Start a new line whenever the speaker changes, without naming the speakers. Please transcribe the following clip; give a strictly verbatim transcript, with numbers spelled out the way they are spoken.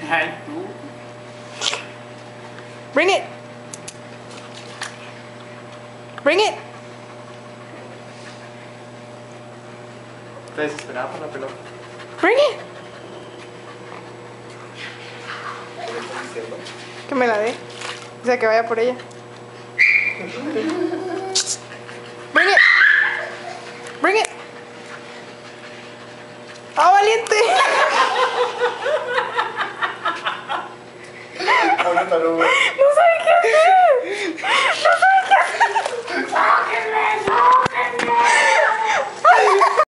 Ay, tú.
Bring it. Bring it.
Te desesperaba por la pelota.
Bring it.
¿Qué le estás diciendo?
Que me la dé. O sea, que vaya por ella. Bring it. Bring it. ¡Ah, valiente!
Ahora está